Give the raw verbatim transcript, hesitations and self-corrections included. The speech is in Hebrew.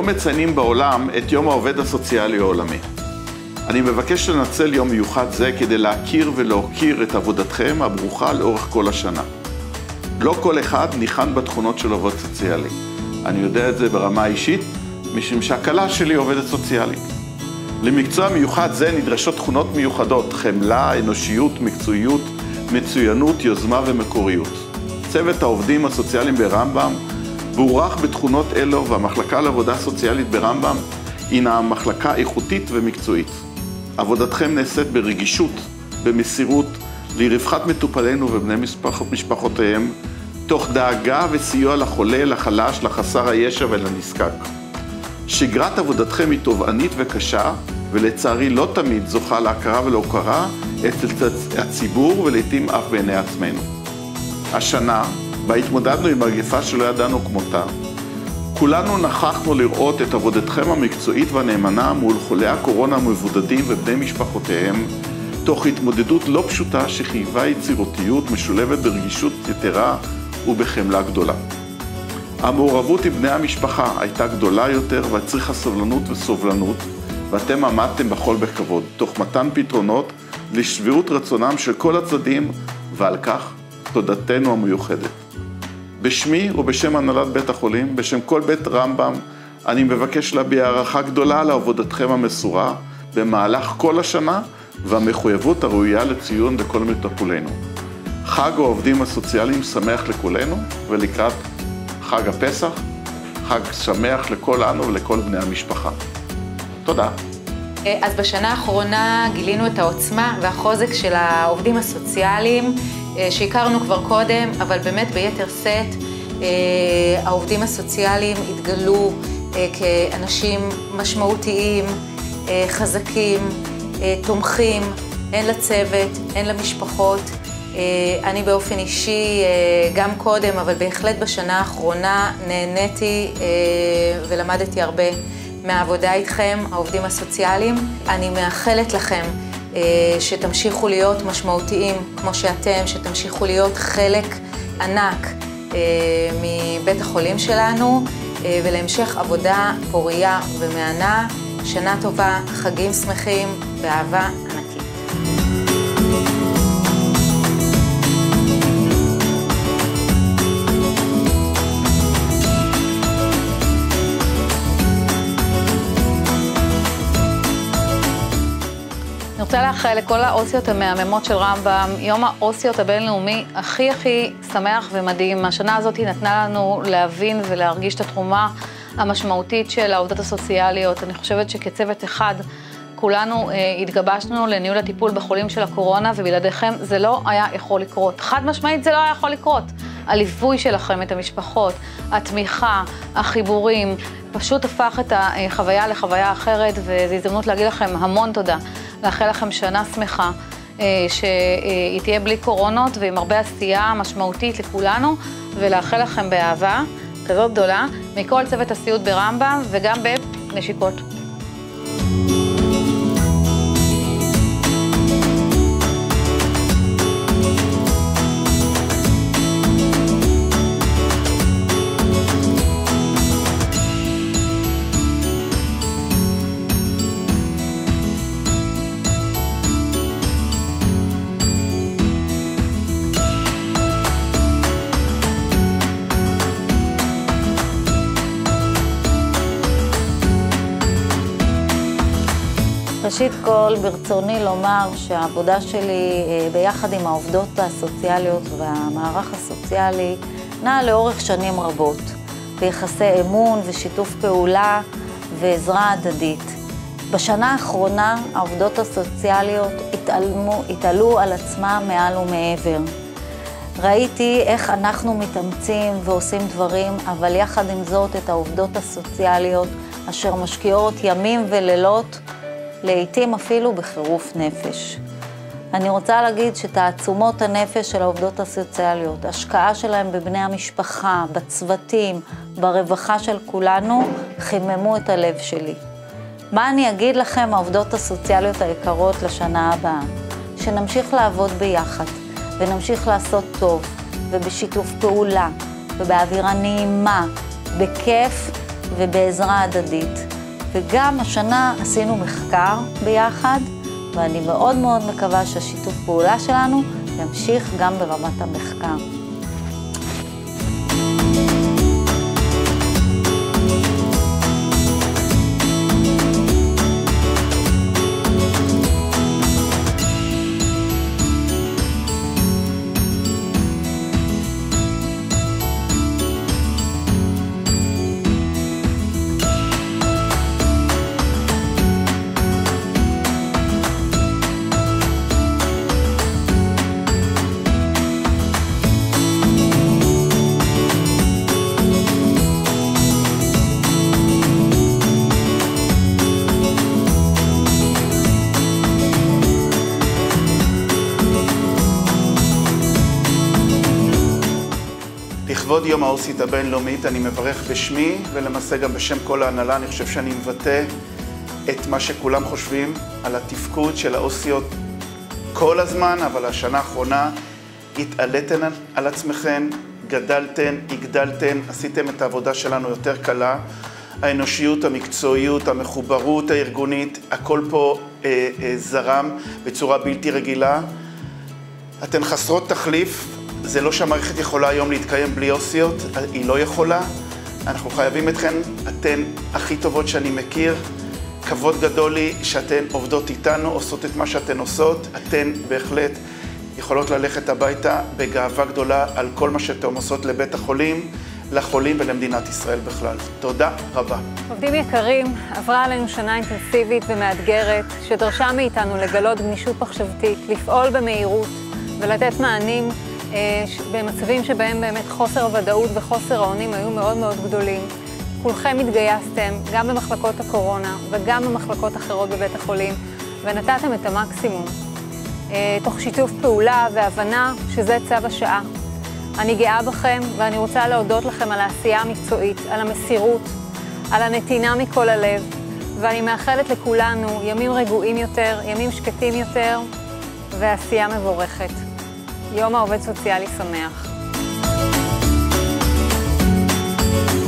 היום מציינים בעולם את יום העובד הסוציאלי העולמי. אני מבקש לנצל יום מיוחד זה כדי להכיר ולהוקיר את עבודתכם הברוכה לאורך כל השנה. לא כל אחד ניחן בתכונות של עובד סוציאלי. אני יודע את זה ברמה אישית, משום שהכלה שלי עובדת סוציאלית. למקצוע מיוחד זה נדרשות תכונות מיוחדות, חמלה, אנושיות, מקצועיות, מצוינות, יוזמה ומקוריות. צוות העובדים הסוציאליים ברמב"ם בורח בתכונות אלו, והמחלקה לעבודה סוציאלית ברמב"ם הינה מחלקה איכותית ומקצועית. עבודתכם נעשית ברגישות, במסירות, לרווחת מטופלינו ובני משפח, משפחותיהם, תוך דאגה וסיוע לחולה, לחלש, לחסר הישע ולנזקק. שגרת עבודתכם היא תובענית וקשה, ולצערי לא תמיד זוכה להכרה ולהוקרה אצל הציבור ולעיתים אף בעיני עצמנו. השנה, בה התמודדנו עם מגפה שלא ידענו כמותה, כולנו נכחנו לראות את עבודתכם המקצועית והנאמנה מול חולי הקורונה המבודדים ובני משפחותיהם, תוך התמודדות לא פשוטה שחייבה יצירתיות משולבת ברגישות יתרה ובחמלה גדולה. המעורבות עם בני המשפחה הייתה גדולה יותר והצריכה סבלנות וסובלנות, ואתם עמדתם בכל בכבוד, תוך מתן פתרונות לשביעות רצונם של כל הצדדים, ועל כך תודתנו המיוחדת. בשמי ובשם הנהלת בית החולים, בשם כל בית רמב"ם, אני מבקש להביע הערכה גדולה לעבודתכם המסורה במהלך כל השנה, והמחויבות הראויה לציון לכל מטופלינו. חג העובדים הסוציאליים שמח לכולנו, ולקראת חג הפסח, חג שמח לכולנו ולכל בני המשפחה. תודה. אז בשנה האחרונה גילינו את העוצמה והחוזק של העובדים הסוציאליים, שהכרנו כבר קודם, אבל באמת ביתר סט, העובדים הסוציאליים התגלו כאנשים משמעותיים, חזקים, תומכים, הן לצוות, הן למשפחות. אני באופן אישי, גם קודם, אבל בהחלט בשנה האחרונה, נהניתי ולמדתי הרבה מהעבודה איתכם, העובדים הסוציאליים. אני מאחלת לכם שתמשיכו להיות משמעותיים כמו שאתם, שתמשיכו להיות חלק ענק מבית החולים שלנו, ולהמשך עבודה פוריה ומהנה. שנה טובה, חגים שמחים, באהבה ענקית. אני רוצה לאחל לכל האוסיות המהממות של רמב"ם, יום האוסיות הבינלאומי הכי הכי שמח ומדהים. השנה הזאת נתנה לנו להבין ולהרגיש את התרומה המשמעותית של העובדות הסוציאליות. אני חושבת שכצוות אחד כולנו אה, התגבשנו לניהול הטיפול בחולים של הקורונה, ובלעדיכם זה לא היה יכול לקרות. חד משמעית זה לא היה יכול לקרות. הליווי שלכם את המשפחות, התמיכה, החיבורים, פשוט הפך את החוויה לחוויה אחרת, וזו הזדמנות להגיד לכם המון תודה. לאחל לכם שנה שמחה, אה, שהיא תהיה בלי קורונות ועם הרבה עשייה משמעותית לכולנו, ולאחל לכם באהבה כזאת גדולה מכל צוות הסיעוד ברמב"ם וגם בנשיקות. ראשית כל, ברצוני לומר שהעבודה שלי ביחד עם העובדות הסוציאליות והמערך הסוציאלי נעה לאורך שנים רבות, ביחסי אמון ושיתוף פעולה ועזרה הדדית. בשנה האחרונה העובדות הסוציאליות התעלמו, התעלו על עצמם מעל ומעבר. ראיתי איך אנחנו מתאמצים ועושים דברים, אבל יחד עם זאת את העובדות הסוציאליות אשר משקיעות ימים ולילות, לעתים אפילו בחירוף נפש. אני רוצה להגיד שתעצומות הנפש של העובדות הסוציאליות, השקעה שלהם בבני המשפחה, בצוותים, ברווחה של כולנו, חיממו את הלב שלי. מה אני אגיד לכם, העובדות הסוציאליות היקרות לשנה הבאה? שנמשיך לעבוד ביחד, ונמשיך לעשות טוב, ובשיתוף פעולה, ובאווירה נעימה, בכיף ובעזרה הדדית. וגם השנה עשינו מחקר ביחד, ואני מאוד מאוד מקווה שהשיתוף פעולה שלנו ימשיך גם ברמת המחקר. לכבוד יום העו"סית הבינלאומית אני מברך בשמי ולמעשה גם בשם כל ההנהלה. אני חושב שאני מבטא את מה שכולם חושבים על התפקוד של העו"סיות כל הזמן, אבל השנה האחרונה התעליתן על עצמכם, גדלתן, הגדלתן, עשיתם את העבודה שלנו יותר קלה. האנושיות, המקצועיות, המחוברות הארגונית, הכל פה אה, אה, זרם בצורה בלתי רגילה. אתן חסרות תחליף. זה לא שהמערכת יכולה היום להתקיים בלי עו"סיות, היא לא יכולה. אנחנו חייבים אתכן, אתן הכי טובות שאני מכיר. כבוד גדול לי שאתן עובדות איתנו, עושות את מה שאתן עושות. אתן בהחלט יכולות ללכת הביתה בגאווה גדולה על כל מה שאתן עושות לבית החולים, לחולים ולמדינת ישראל בכלל. תודה רבה. עובדים יקרים, עברה עלינו שנה אינטנסיבית ומאתגרת, שדרשה מאיתנו לגלות גמישות מחשבתית, לפעול במהירות ולתת מענים במצבים שבהם באמת חוסר הוודאות וחוסר האונים היו מאוד מאוד גדולים. כולכם התגייסתם, גם במחלקות הקורונה וגם במחלקות אחרות בבית החולים, ונתתם את המקסימום, תוך שיתוף פעולה והבנה שזה צו השעה. אני גאה בכם ואני רוצה להודות לכם על העשייה המקצועית, על המסירות, על הנתינה מכל הלב, ואני מאחלת לכולנו ימים רגועים יותר, ימים שקטים יותר, ועשייה מבורכת. יום העובד סוציאלי שמח.